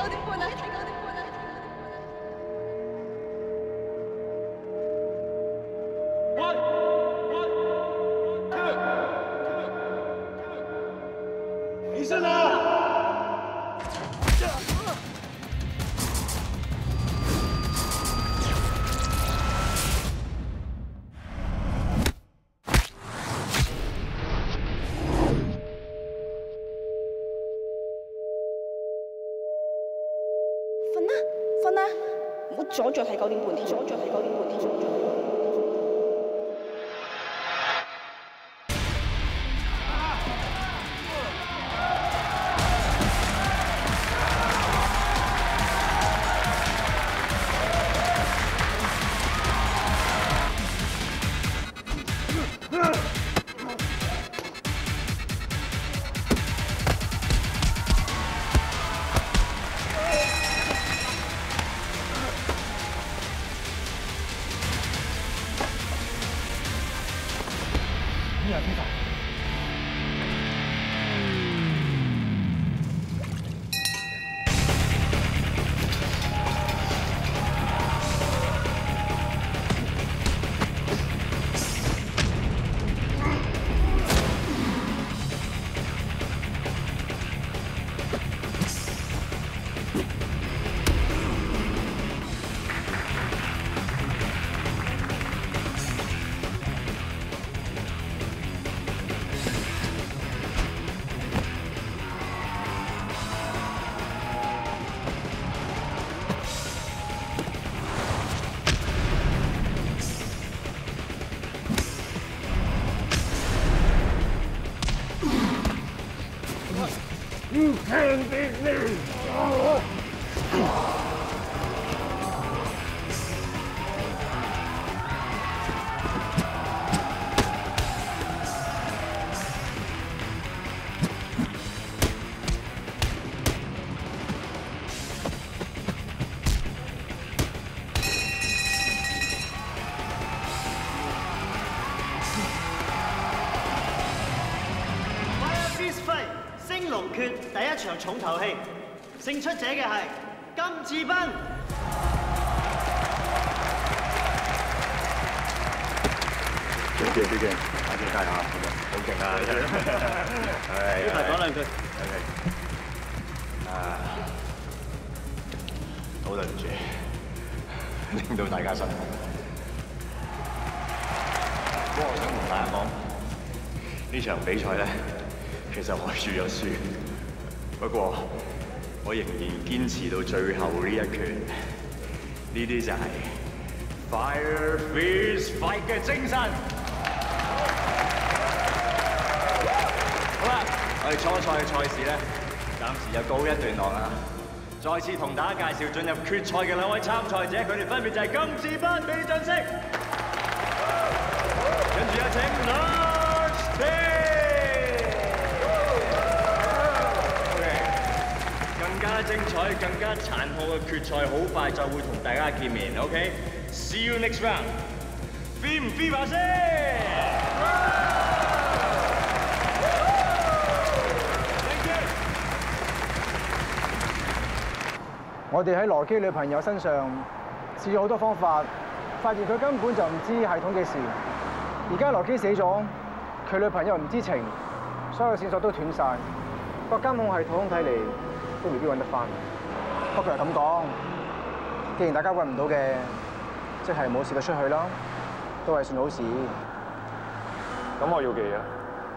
9點半啊！ 起身啦！ 瞓啦，唔好阻住係9點半添，阻住係9點半添。 You can't beat me! 星龍決第一場重頭戲，勝出者嘅係金志斌。 表姐，快啲加油！好勁啊！係。呢排講兩句。OK。好對唔住，令到大家失望。不過我想同大家講，呢場比賽咧。 其實我輸咗輸，不過我仍然堅持到最後呢一拳。呢啲就係 Fire Fist Fight 嘅精神。好啦，我哋初賽嘅賽事咧，暫時就告一段落啦。再次同大家介紹進入決賽嘅兩位參賽者，佢哋分別就係金志斌，俾啲掌聲。跟住有請 Lars。 更加精彩、更加殘酷嘅決賽，好快就會同大家見面。OK，See you next round。飛唔飛把聲？ 我哋喺羅基女朋友身上試咗好多方法，發現佢根本就唔知系統嘅事。而家羅基死咗，佢女朋友唔知情，所有線索都斷晒。個監控系統睇嚟， 都未必揾得翻，不過係咁講，既然大家揾唔到嘅，即係冇事就出去啦，都係算好事。 咁我要嘅嘢，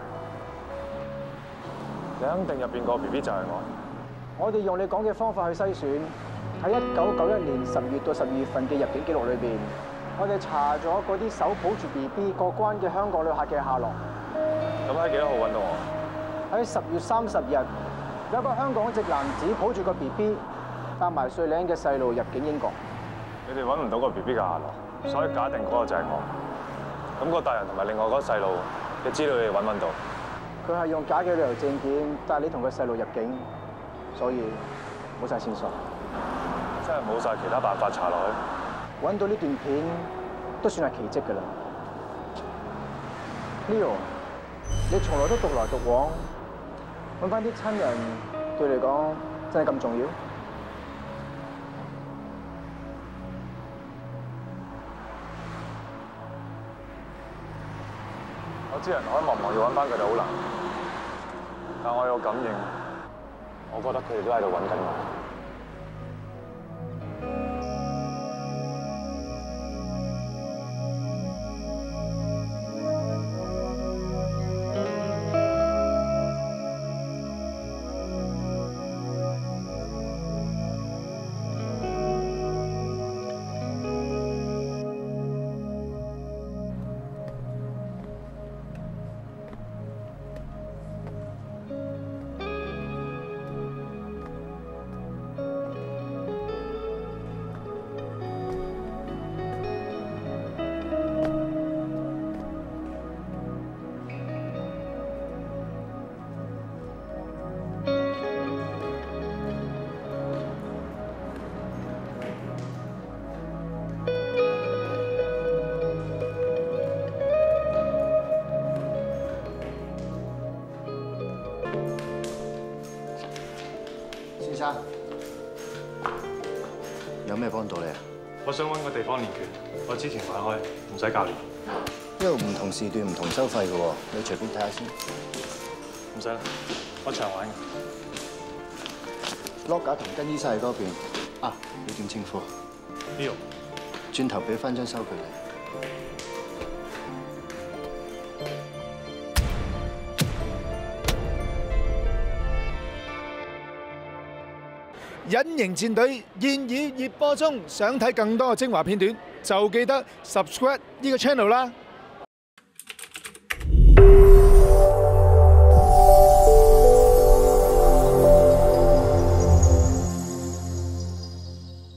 你肯定入邊個 BB 就係我？ 我哋用你講嘅方法去篩選，喺1991年10月到12月份嘅入境記錄裏邊，我哋查咗嗰啲手抱住 BB 過關嘅香港旅客嘅下落。 咁喺幾多號揾到我？ 喺10月30日。 有個香港籍男子抱住個 BB， 帶埋碎領嘅細路入境英國。 你哋揾唔到個 BB 嘅下落，所以假定嗰個就係我。咁個大人同埋另外嗰個細路嘅資料你哋揾唔揾到？ 佢係用假嘅旅遊證件帶你同個細路入境，所以冇晒線索。 真係冇晒其他辦法查落去。 揾到呢段片都算係奇蹟㗎啦。Leo， 你從來都獨來獨往。 揾翻啲親人對你嚟講真係咁重要？ 我知人海茫茫要揾翻佢哋好難，但我有感應，我覺得佢哋都喺度揾緊我。 先生，有咩幫到你啊？ 我想揾個地方練拳，我之前買開，唔使教練。 因為唔同時段唔同收費嘅喎，你隨便睇下先。 唔使啦，我長玩嘅。 lock 架同更衣室喺嗰邊。啊，你點稱呼？ 呢度。 轉頭俾翻張收據你。 隱形戰隊現已熱播中，想睇更多嘅精華片段，就記得 subscribe 呢個 channel 啦。